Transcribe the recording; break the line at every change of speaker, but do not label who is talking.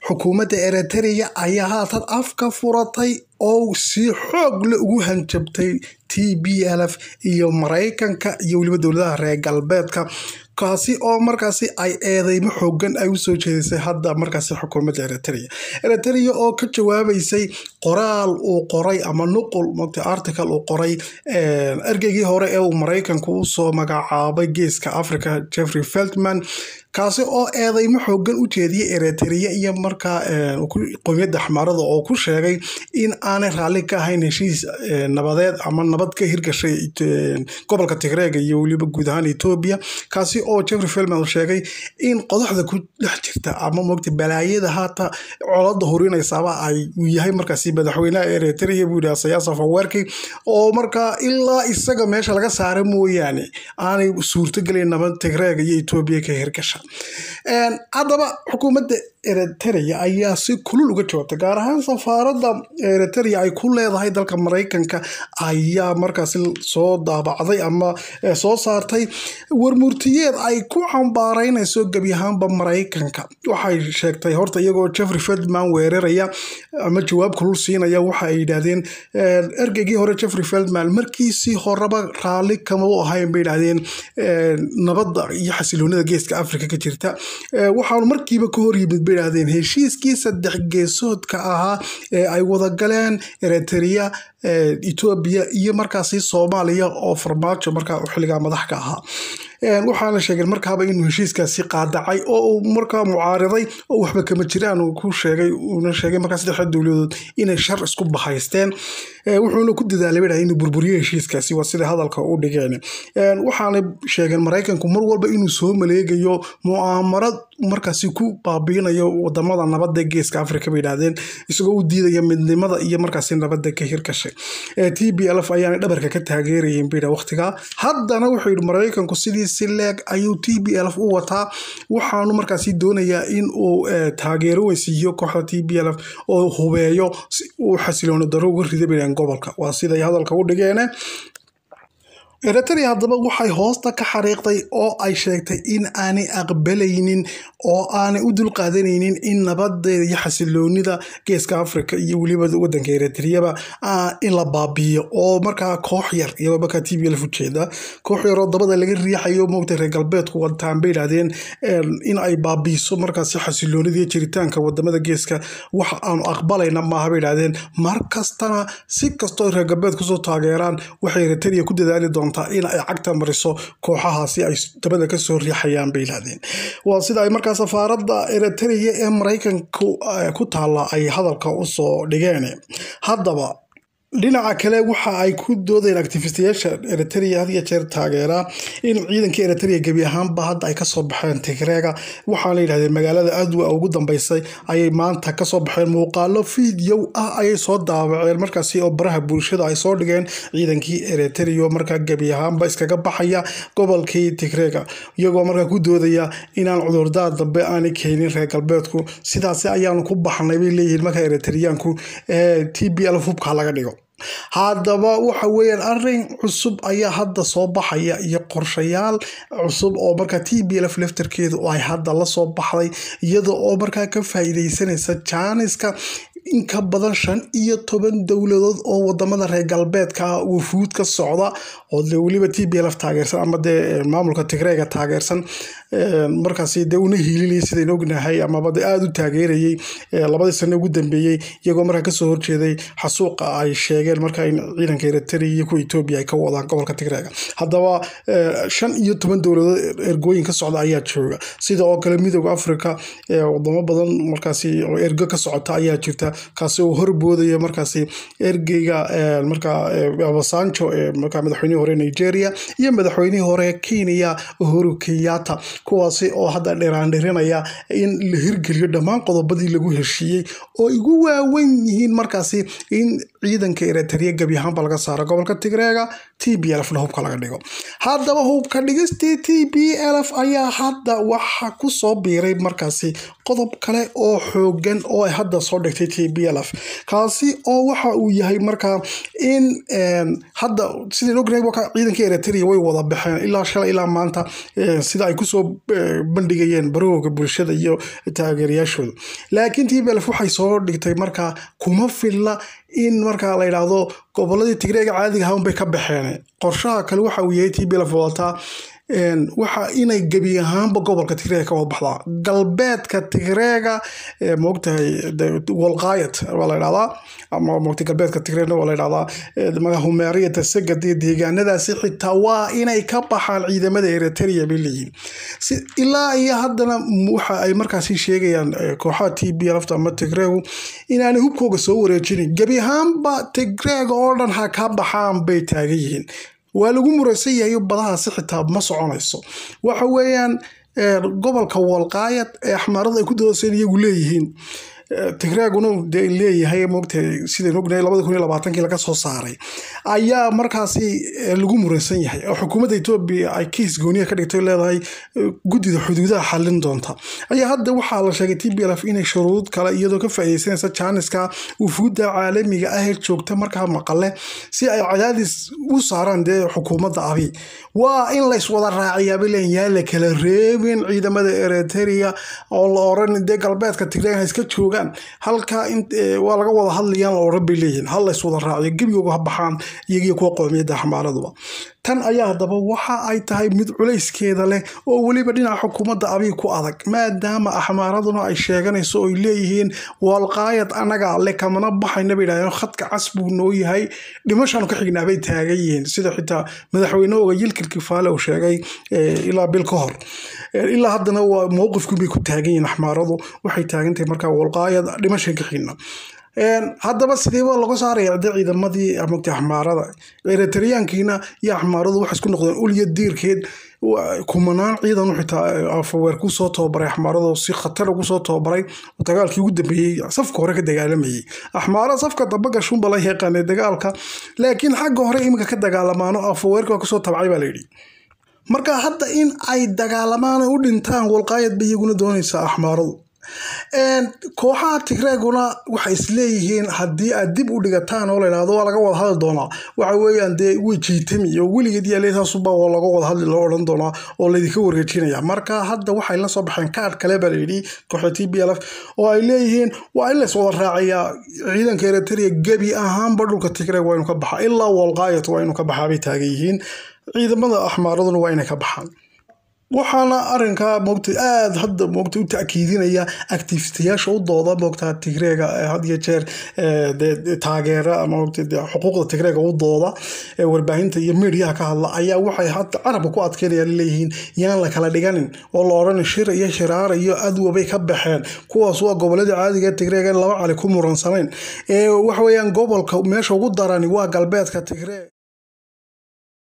xukuumadda Eritrea ayaa haatan afka furatay oo si xoog leh ugu hanjabtay TPLF iyo Mareykanka iyo waliba dowladaha reer galbeedka kaasi oo markaasi ay eedeymo xoogan ay u soo jeedisay hadda markaasi xukuumadda Eritrea oo ka jawaabaysay qoraal uu qoray ama nuqul article uu qoray ergeygii hore ee Mareykanku u soo magacaabay geeska Afrika Jeffrey Feltman kaasi oo eedeymo xoogan u jeediyay Eritrea iyo markaa qowmiyadda Axmaarada oo ku sheegay in aanay raalli ka ahayn heshiis nabadeed ama nabad ka hirgashay gobolka Tigreega iyo waliba guud ahaan Ethiopia kaasi oo Jeffrey Feltman sheegay in qodoxda ku dhex jirta ama moogta balaayada haata colada horinaysaaba ay yahay markaasi madaxweynaha Eritrea buu yiraahdaa Siyaasa Afwerki oo markaa ilaa isaga meesha laga saaray mooyaane aanay suurtagelin nabad Tigreega iyo Ethiopia ka hirgashay haddaba xukuumadda Eritrea ayaa si kulul uga jawaabtay gaar ahaan safaaradda Eritrea ay ku leedahay dalka Mareykanka ayaa markaasi soo daabacday ama soo saartay warmurtiyeed ay ku xambaaraynayso gabi ahaanba Mareykanka waxay sheegtay horta iyagoo Jeffrey Feltman weeraraya ama jawaab kulul siinaya waxa ay yiraahdeen ergeygii hore Jeffrey Feltman markiisii horeba raalli kama u ahayn bay yiraahdeen nabadda iyo xasiloonida geeska Afrika ka jirta waxaan markiiba ka hor yimid biraadeen heshiiskii saddex geesoodka ahaa ee ay wada galeen Eritrea Ethiopia iyo markaasi Soomaaliya oo farmaajo markaa xilliga madax ka ahaa waxaana sheegay markaaba inuu heshiiskaasi qaadacay oo markaa mucaariday oo waxba kama jiraan uu ku sheegay una sheegay markaa saddex dawladood inay shar isku bahaysteen wuxuuna ku dadaalay inuu burburiyo heshiiskaasi waa sida hadalka u dhigeen waxaana sheegay Mareykanku mar walba inuu soo maleegayo mu'aamarad markaasi ku baabiinayo wadamada nabadda geeska Afrika bay yiraahdeen isagoo u diidaya midnimada iyo markaasi nabadda ka hirgashay TPLF ayaana dhabarka ka taageerayeen bida waqtiga haddana wuxuu yiri Mareykanku sidii si leeg ayuu TPLF u wataa waxaanu markaasi doonayaa in uu taageero weysiiyo kooxda TPLF oo hubeeyo uu xasiloon daro uga riday gobolka waa sida ay hadalka u dhigeen Eritrea haddaba waxay hoosta ka xariiqday oo ay sheegtay in aanay aqbalaynin oo aanay u dulqaadanaynin in nabadeeda iyo xasiloonida geeska Afrika iyo waliba wadanka Eritrea in la baabiyo oo markaa koox yar iyo markaa TPLF u jeeda koox yar oo dabada laga riixayo moogta reer galbeedku wadaan bay yiraahdeen in ay baabiiso markaasi xasiloonida iyo jiritaanka wadamada geeska wax aan aqbalayna ma aha bay yiraahdeen markastana si kastoo reer galbeedku soo taageeraan waxay Eritrea ku dadaali doontaa in ay cagta mariso kooxahaasi ay dabada ka soo riixayaan bay yiraahdeen waa sida ay markaa safaaradda Eritrea ee Mareykanka ku taala ay hadalka u soo dhigeen haddaba dhinaca kale waxa ay ku doodeen activistiyaasha Eritrea had iyo jeer taageera in ciidanka Eritrea gabi ahaanba hadda ay ka soo baxeen Tigreega waxaana yiraahdeen magaalada Adwa ugu dambeysay ayay maanta ka soo baxeen muuqaalo video ah ayay soo daabaceen markaasi oo baraha bulshada ay soo dhigeen ciidankii Eritrea markaa gabi ahaanba iskaga baxaya gobolkii Tigreega iyagoo markaa ku doodaya inaan cudurdaar dambe aan keenin reer galbeedku sidaas ayaanu ku baxnay bay leeyihiin markaa Eritreanku TPLF hubka laga dhigo haddaba waxa weeyaan arrin cusub ayaa hadda soo baxaya iyo qorshayaal cusub oo markaa TPLF laftarkeedu ay hadda la soo baxday iyadoo oo markaa ka faa'iideysanaysa Jaaniska in ka badan 15 dawladood oo wadamada reer galbeedka wufuud ka socda oo waliba TPLF taageersan ama maamulka Tigreega taageersan markaasi una hiilinay sideen ognahay ama aad u taageerayay labadii sano ugu dambeeyay iyagoo markaa ka soo horjeeday xasuuqa ay sheegeen markaa in ciidanka Eritrea iyo Ethiopia ay ka wadaan gobolka Tigreega haddaba 15 dawladood ergooyin ka socda ayaa jooga sida oo kale midowga Afrika wadamo badan markaasi oo ergo ka socota ayaa jirta kaasi oo horboodaya markaasi ergeyga markaa Obasanjo markaa madaxweynihii hore Nigeria iyo madaxweynihii hore Kenya Uhuru Kenyatta kuwaasi oo hadda dheeraandirinaya in la hirgeliyo dhammaan qodobadii lagu heshiiyey oo ugu waaweyn yihiin markaasi in ciidanka Eritrea gabi ahaanba laga saaro gobolka Tigreega TPLF hubka laga dhigo haddaba hubka dhigistii TPLF ayaa hadda waxa ku soo biiray markaasi qodob kale oo xoogan oo ay hadda soo dhigtay TPLF kaasi oo waxa uu yahay markaa in hadda sidii loo gareeyay waxa ciidanka Eritrea way wada baxeen ilaa shalay ilaa maanta sida ay ku soo bandhigayeen barooga bulshada iyo taageerayaashooda laakiin TPLF waxay soo dhigtay markaa kuma filla in markaa la yiraahdo goboladii Tigreega caadiga ah bay ka baxeen qorshaha kale waxa uu yahay TPLF wata waxa inay gabi ahaanba gobolka Tigreega ka wada baxdaa galbeedka Tigreega moogtahay walqaayad wala yiraahdaa ama moogtahay galbeedka Tigreega wala yiraahdaa magaca Humeeriyada Sagadi deegaanadaasi xitaa waa inay ka baxaan ciidamada Eritrea biliin si ilaa iyo haddana waxa ay markaasi sheegayaan kooxaha TPLF ama Tigreegu inaanay hubkooga soo wareejinin gabi ahaanba Tigreega oo dhan ha ka baxaan bay taagayeen waa lagu muraysan yahay badaha si xitaa ma soconayso waxa weeyaan gobolka walqaayad ee axmaarada ay ku doodayeen iyagu leeyihiin Tigreeguna leeyahay moogtay sida ognaay 2020 laga soo saaray ayaa markaasi lagu muraysan yahay oo xukuumadda Itoobiya ay kiis gooniya ka dhigtay leedahay gudida xuduudaha xalin doonta ayaa hadda waxa la sheegay TPLF inay shuruud kale iyadoo ka faa'iideysanaysa Janiska wufuudda caalamiga ah ee joogta markaa maqale si ay cadaadis u saaraan xukuumadda Abiy waa in la iswada raaciyaa bilan yaala kala reebin ciidamada Eritrea oo la oran galbeedka Tigreega iska joogaan halka waa laga wada hadlayaan oo rabbi leeyahay hal la iswada raaciyo gabiyooga baxaan iyaga kuwa qoomiyada xamaaraduba tan ayaa hadaba waxa ay tahay mid culeyskeeda leh oo waliba dhinaca xukuumadda Abiy ku adag maadaama axmaaraduna ay sheeganayso oo leeyihiin walqaayad anaga le kamana baxayna bilaayeen khadka casbu noo yahay dhimashan ka xignaa bay taagayeen sida xitaa madaxweynahooda Yilkil Kifaale oo sheegay ilaa bil ka hor ilaa haddana waa mowqifku bay ku taagayeen axmaaradu waxay taagantahay markaa walqaayad dhimashan ka xigna haddaba sidee lagu saaray ciidamadii amagta axmaarada Eritreankiina iyo axmaaradu wax isku noqdeen uliya diirkeed kumanaan ciidan u xitaa afweer ku soo tababaray axmaaradu si khatar ugu soo tababaray dagaalkii ugu dambeeyay safka hore ka dagaalamayay axmaarada safka daba gashuun bala yaqaanay dagaalka laakiin xagga hore imika ka dagaalamaano afweerka ku soo tabcay baa leeyahay marka hadda in ay dagaalamaan u dhintaan walqaayad bayaguna doonaysa axmaaradu kooxaha Tigreeguna waxay isleeyihiin haddii aad dib u dhigataan oo la yiraahdo waa laga wada hadli doonaa waxa weeyaan wejiitami iyo weligeed yeelaysa suba oo laga wada hadli loo oran doonaa oo la idinka wareejinaya marka hadda waxay la soo baxeen kaad kale baa leeyahay kooxda TPLF oo ay leeyihiin waa in la soo raaciyaa ciidanka Eritrea gabi ahaan badhulka Tigreeg waa inuu ka baxaa ilaa walqaayad waa inuu ka baxaa bay taageeyeen ciidamada axmaaraduna waa inay ka baxaan waxaana arinka moogtay aad hadda moogtay u taakiidinaya activistiyaasha u dooda moogta Tigreega had iyo jeer taageera ama moogtay xuquuqda Tigreega u dooda warbaahinta iyo media ka hadla ayaa waxay hadda carab ku adkeynayaan leeyihiin yaan la kala dhiganin oo la oran shir iyo shiraar iyo adwabay ka baxeen kuwaas waa gobolada caadiga Tigreega laba cali ku muransaneen wax weeyaan gobolka meesha ugu darani waa galbeedka Tigreega